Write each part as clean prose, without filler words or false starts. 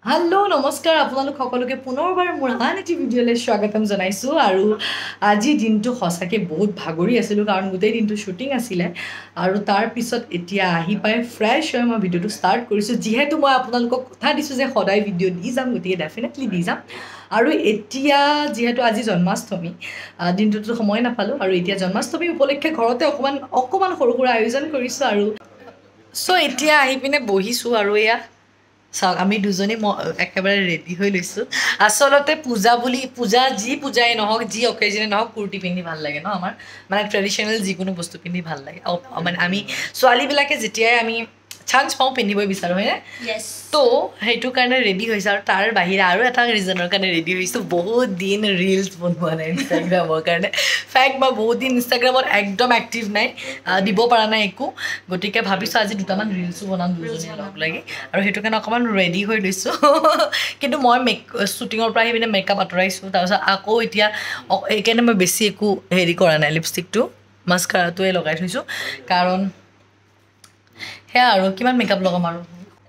Hello नमस्कार আপোনালোক সকলোকে পুনৰবাৰ মোৰ আন এটি ভিডিঅ'লৈ স্বাগতম জনাইছো আৰু আজি দিনটো সঁচাকৈ বহুত ভাগৰি আছিলোঁ কাৰণ গোটেই দিনটো শ্বুটিং আছিলে আৰু তাৰ পিছত এতিয়া আহি পাই ফ্ৰেছ হৈ মই ভিডিঅ'টো ষ্টাৰ্ট কৰিছোঁ যিহেতু মই আপোনালোকক কথা দিছোঁ যে সদায় ভিডিঅ' দি যাম গতিকে ডেফিনেটলি দি যাম আৰু এতিয়া যিহেতু আজি জন্মাষ্টমী দিনটোতো সময় নাপালোঁ আৰু এতিয়া জন্মাষ্টমী উপলক্ষে ঘৰতে অকণমান সৰু সুৰা আয়োজন কৰিছোঁ আৰু চ' এতিয়া আহি পিনে বহিছোঁ আৰু এয়া চাওক আমি দুজনী একেবাৰে ৰেডি হৈ লৈছোঁ আচলতে পূজা যি পূজাই নহওক যি অকেজনে নহওক কুৰ্তি পিন্ধি ভাল লাগে ন আমাৰ মানে ট্ৰেডিশ্যনেল যিকোনো বস্তু পিন্ধি ভাল লাগে মানে আমি ছোৱালীবিলাকে যেতিয়াই আমি চান্স পাওঁ পিন্ধিবই বিচাৰোঁ হয়নে তো সেইটো কাৰণে ৰেডি হৈছে আৰু তাৰ বাহিৰে আৰু এটা ৰিজনৰ কাৰণে ৰেডি হৈছোঁ বহুত দিন ৰিলছ বনোৱা নাই ইনষ্টাগ্ৰামৰ কাৰণে ফেক্ট মই বহুত দিন ইনষ্টাগ্ৰামত একদম এক্টিভ নাই দিব পৰা নাই একো গতিকে ভাবিছোঁ আজি দুটামান ৰিলছো বনাম দুজনী লগ লাগি আৰু সেইটো কাৰণে অকণমান ৰেডি হৈ লৈছোঁ কিন্তু মই শ্বুটিঙৰ পৰা আহি পিনে মেকআপ আঁতৰাইছোঁ তাৰপিছত আকৌ এতিয়া এইকাৰণে মই বেছি একো হেৰি কৰা নাই লিপষ্টিকটো মাস্কাৰাটোৱে লগাই থৈছোঁ কাৰণ সেয়া আৰু কিমান মেকআপ লগাম আৰু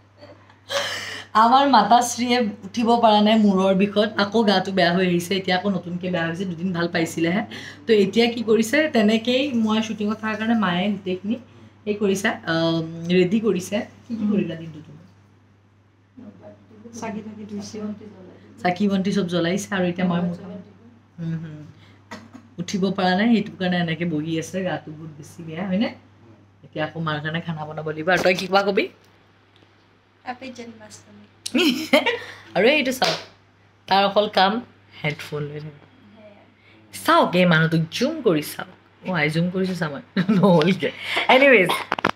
আমাৰ মাতাশ্ৰীয়ে উঠিব পৰা নাই মূৰৰ বিষত আকৌ গাটো বেয়া হৈ আহিছে এতিয়া আকৌ নতুনকৈ বেয়া হৈছে দুদিন ভাল পাইছিলেহে তো এতিয়া কি কৰিছে তেনেকেই মই শ্বুটিঙত থকাৰ কাৰণে মায়ে গোটেইখিনি এই কৰিছে ৰেডি কৰিছে কি কৰিলা দিনটো তুমি চাকি বন্তি চব জ্বলাইছে আৰু এতিয়া মই উঠিব পৰা নাই সেইটো কাৰণে এনেকৈ বহি আছে গাটো বহুত বেছি বেয়া হয়নে এতিয়া আকৌ মাৰ কাৰণে খানা বনাব লাগিব আৰু তই কি কোৱা কবি আৰু এইটো চাওক তাৰ অকল কাম হেডফোন লৈ থাকে চাওক এই মানুহটোক জুম কৰি চাওক আই জুম কৰিছোঁ চা মই নহ'লগৈ এনিৱেজ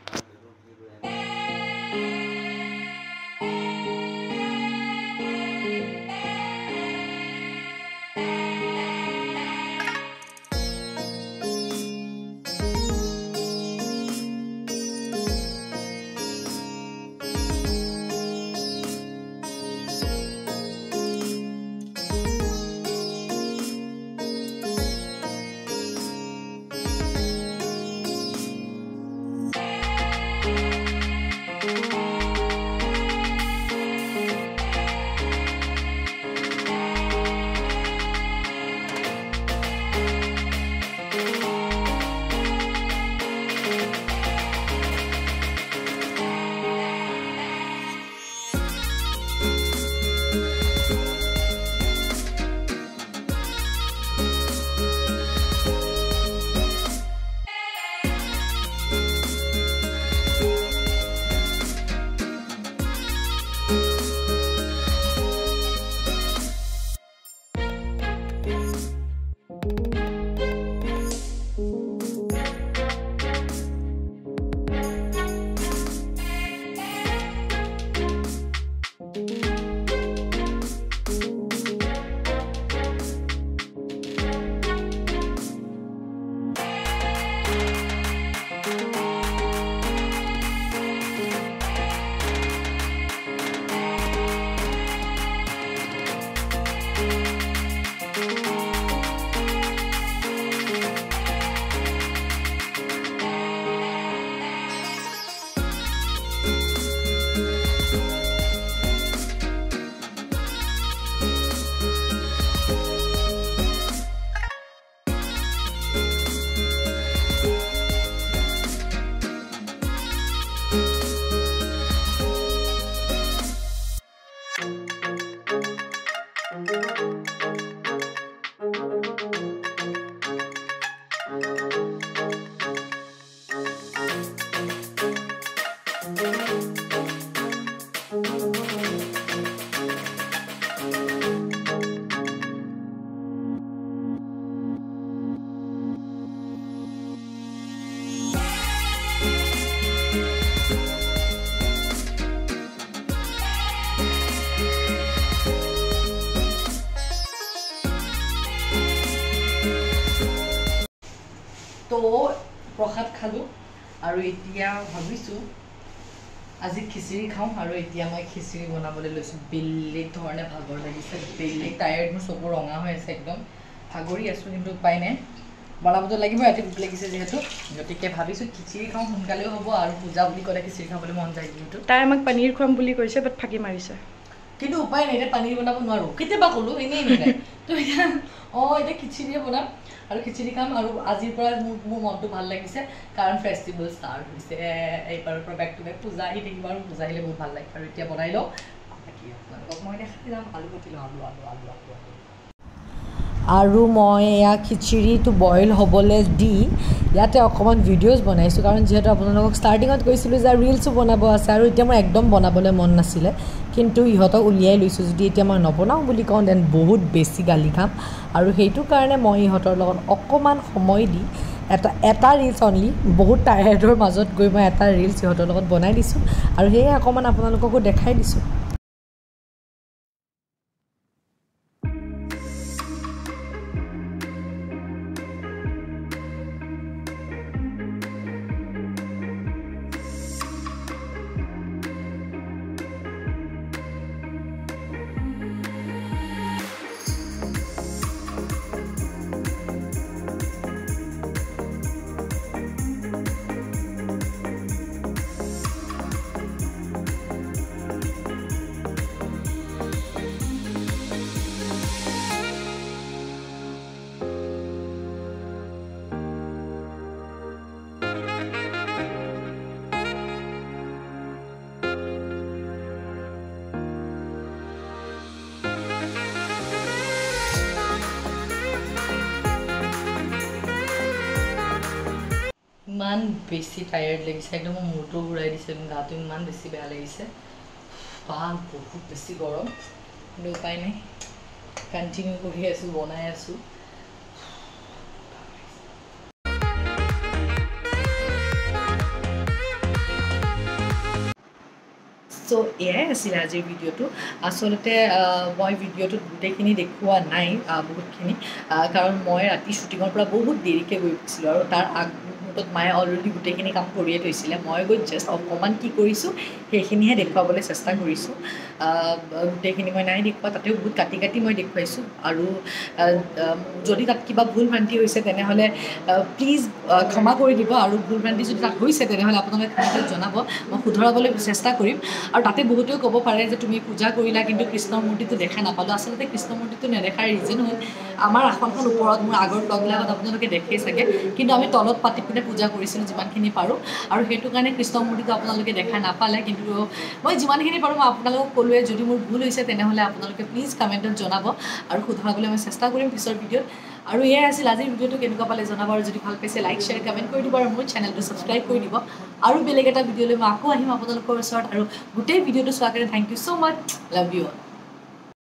তো প্ৰসাদ খালোঁ আৰু এতিয়া ভাবিছোঁ আজি খিচিৰি খাওঁ আৰু এতিয়া মই খিচিৰি বনাবলৈ লৈছোঁ বেলেগ ধৰণে ভাগৰ লাগিছে বেলেগ টায়াৰ্ড মোৰ চকু ৰঙা হৈ আছে একদম ভাগৰি আছোঁ কিন্তু উপায় নাই বনাবতো লাগিব ৰাতি ভোক লাগিছে যেহেতু গতিকে ভাবিছোঁ খিচিৰি খাওঁ সোনকালেও হ'ব আৰু পূজা বুলি ক'লে খিচিৰি খাবলৈ মন যায় কিন্তু তাই আমাক পনীৰ খুৱাম বুলি কৈছে বাট ফাঁকি মাৰিছে কিন্তু উপায় নাই, এতিয়া পানীৰ বনাব নোৱাৰোঁ, কেতিয়াবা ক'লোঁ এনেই মিলাই তো এতিয়া এতিয়া খিচিৰিয়ে বনাম আৰু খিচিৰি খাম। আৰু আজিৰ পৰা মোৰ মনটো ভাল লাগিছে কাৰণ ফেষ্টিভেল ষ্টাৰ্ট হৈছে, এইবাৰৰ পৰা বেক টু বেক পূজা আহি থাকিব আৰু পূজা আহিলে বহুত ভাল লাগে। আৰু এতিয়া বনাই লওঁ, বাকী আপোনালোকক মই দেখাই যাম। আলু কাটি লওঁ, আলু আৰু মই এয়া খিচিৰিটো বইল হ'বলৈ দি ইয়াতে অকণমান ভিডিঅ'জ বনাইছোঁ, কাৰণ যিহেতু আপোনালোকক ষ্টাৰ্টিঙত কৈছিলোঁ যে ৰিলছো বনাব আছে আৰু এতিয়া মোৰ একদম বনাবলৈ মন নাছিলে, কিন্তু ইহঁতক উলিয়াই লৈছোঁ। যদি এতিয়া মই নবনাওঁ বুলি কওঁ দেন বহুত বেছি গালি খাম, আৰু সেইটো কাৰণে মই ইহঁতৰ লগত অকণমান সময় দি এটা ৰিলছ অনলি, বহুত টায়াৰ্ডৰ মাজত গৈ মই এটা ৰিলছ ইহঁতৰ লগত বনাই দিছোঁ আৰু সেয়ে অকণমান আপোনালোককো দেখাই দিছোঁ। ইমান বেছি টায়াৰ্ড লাগিছে, একদম মোৰ মূৰটো ঘূৰাই দিছে, গাটো ইমান বেছি বেয়া লাগিছে, বহুত বেছি গৰম, কিন্তু উপায় নাই, কণ্টিনিউ কৰি আছোঁ, বনাই আছোঁ। চ' এয়াই আছিলে আজিৰ ভিডিঅ'টো। আচলতে মই ভিডিঅ'টোত গোটেইখিনি দেখুওৱা নাই বহুতখিনি, কাৰণ মই ৰাতি শ্বুটিঙৰ পৰা বহুত দেৰিকৈ গৈ পাইছিলোঁ আৰু তাৰ আগমুহূৰ্তত মায়ে অলৰেডি গোটেইখিনি কাম কৰিয়ে থৈছিলে। মই গৈ জাষ্ট অকণমান কি কৰিছোঁ সেইখিনিহে দেখুৱাবলৈ চেষ্টা কৰিছোঁ, গোটেইখিনি মই নাই দেখুওৱা, তাতেও বহুত কাটি কাটি মই দেখুৱাইছোঁ। আৰু যদি তাত কিবা ভুল ভ্ৰান্তি হৈছে তেনেহ'লে প্লিজ ক্ষমা কৰি দিব, আৰু ভুল ভ্ৰান্তি যদি তাত হৈছে তেনেহ'লে আপোনালোকে কমেণ্টত জনাব, মই শুধৰাবলৈ চেষ্টা কৰিম। আৰু তাতে বহুতেও ক'ব পাৰে যে তুমি পূজা কৰিলা কিন্তু কৃষ্ণৰ মূৰ্তিটো দেখা নাপালোঁ। আচলতে কৃষ্ণৰ মূৰ্তিটো নেদেখাৰ ৰিজন হ'ল আমাৰ আসনখন ওপৰত, মোৰ আগৰ ব্লগবিলাকত আপোনালোকে দেখেই চাগে, কিন্তু আমি তলত পাতি পিনে পূজা কৰিছিলোঁ যিমানখিনি পাৰোঁ, আৰু সেইটো কাৰণে কৃষ্ণৰ মূৰ্তিটো আপোনালোকে দেখা নাপালে। কিন্তু মই যিমানখিনি পাৰোঁ মই আপোনালোকক ক'লোৱে, যদি মোৰ ভুল হৈছে তেনেহ'লে আপোনালোকে প্লিজ কমেণ্টত জনাব আৰু শুধৰাবলৈ মই চেষ্টা কৰিম পিছৰ ভিডিঅ'ত। আৰু এয়াই আছিল আজিৰ ভিডিঅ'টো, কেনেকুৱা পালে জনাব, আৰু যদি ভাল পাইছে লাইক শ্বেয়াৰ কমেণ্ট কৰি দিব, আৰু মোৰ চেনেলটো ছাবস্ক্ৰাইব কৰি দিব। আৰু বেলেগ এটা ভিডিঅ'লৈ মই আকৌ আহিম আপোনালোকৰ ওচৰত, আৰু গোটেই ভিডিঅ'টো চোৱাৰ কাৰণে thank you so' much, love you all.